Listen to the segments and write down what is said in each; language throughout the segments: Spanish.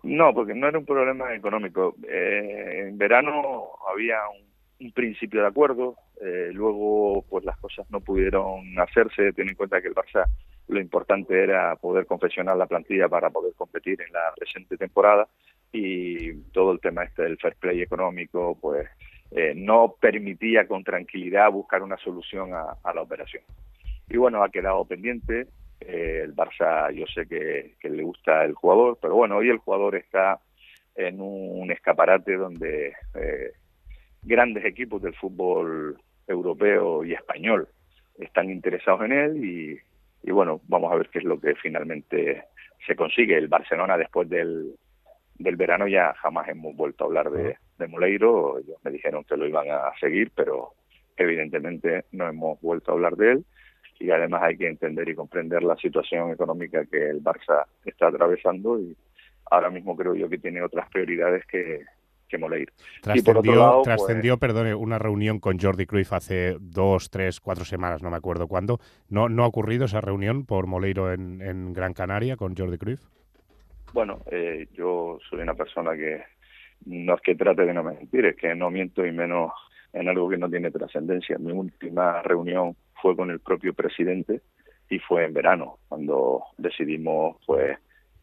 No, porque no era un problema económico. En verano había un principio de acuerdo, luego pues las cosas no pudieron hacerse. Ten en cuenta que el Barça lo importante era poder confeccionar la plantilla para poder competir en la presente temporada, y todo el tema este del fair play económico pues no permitía con tranquilidad buscar una solución a la operación. Y bueno, ha quedado pendiente. El Barça, yo sé que le gusta el jugador, pero bueno, hoy el jugador está en un escaparate donde grandes equipos del fútbol europeo y español están interesados en él, y bueno, vamos a ver qué es lo que finalmente se consigue. El Barcelona, después del verano, ya jamás hemos vuelto a hablar de Moleiro. Ellos me dijeron que lo iban a seguir, pero evidentemente no hemos vuelto a hablar de él, y además hay que entender y comprender la situación económica que el Barça está atravesando, y ahora mismo creo yo que tiene otras prioridades que Moleiro. Y por otro Trascendió, lado, pues trascendió, perdone, una reunión con Jordi Cruyff hace 2, 3, 4 semanas, no me acuerdo cuándo. ¿No ha ocurrido esa reunión por Moleiro en Gran Canaria con Jordi Cruyff? bueno, yo soy una persona que no es que trate de no mentir, es que no miento, y menos en algo que no tiene trascendencia. Mi última reunión fue con el propio presidente, y fue en verano, cuando decidimos pues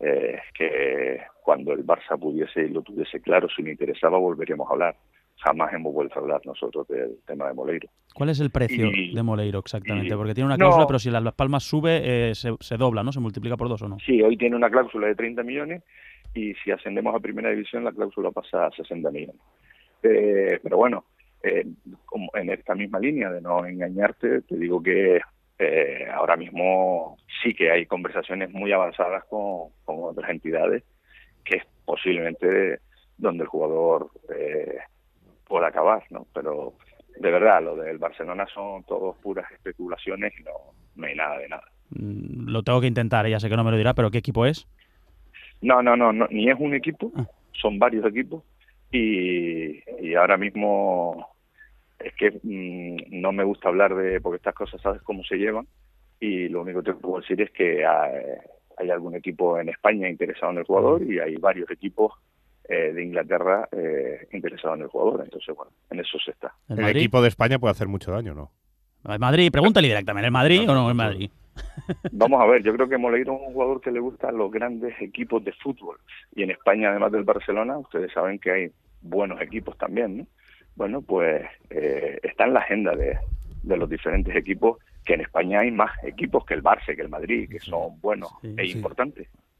que cuando el Barça pudiese y lo tuviese claro, si le interesaba, volveríamos a hablar. Jamás hemos vuelto a hablar nosotros del tema de Moleiro. ¿Cuál es el precio Y, de Moleiro exactamente? y Porque tiene una cláusula, no, pero si Las Palmas sube, se dobla, ¿no? Se multiplica por 2 o no. sí, hoy tiene una cláusula de 30 millones, y si ascendemos a primera división la cláusula pasa a 60 millones. Pero bueno, como en esta misma línea de no engañarte, te digo que ahora mismo sí que hay conversaciones muy avanzadas con otras entidades, que es posiblemente donde el jugador pueda acabar, ¿no? Pero de verdad, lo del Barcelona son todos puras especulaciones, y no hay nada de nada. Lo tengo que intentar, ya sé que no me lo dirá, pero ¿qué equipo es? No, ni es un equipo, Ah, son varios equipos, y ahora mismo es que no me gusta hablar porque estas cosas sabes cómo se llevan, y lo único que te puedo decir es que hay algún equipo en España interesado en el jugador, y hay varios equipos de Inglaterra interesados en el jugador. Entonces, bueno, en eso se está. ¿el El Madrid? equipo de España puede hacer mucho daño, ¿no? ¿El Madrid? Pregúntale directamente, ¿el Madrid o no el Nosotros, Madrid? Vamos a ver, yo creo que Moleiro es un jugador que le gusta a los grandes equipos de fútbol, y en España, además del Barcelona, ustedes saben que hay buenos equipos también, ¿no? Bueno, pues está en la agenda de los diferentes equipos, que en España hay más equipos que el Barça, que el Madrid, que Sí, son buenos sí, e sí. importantes.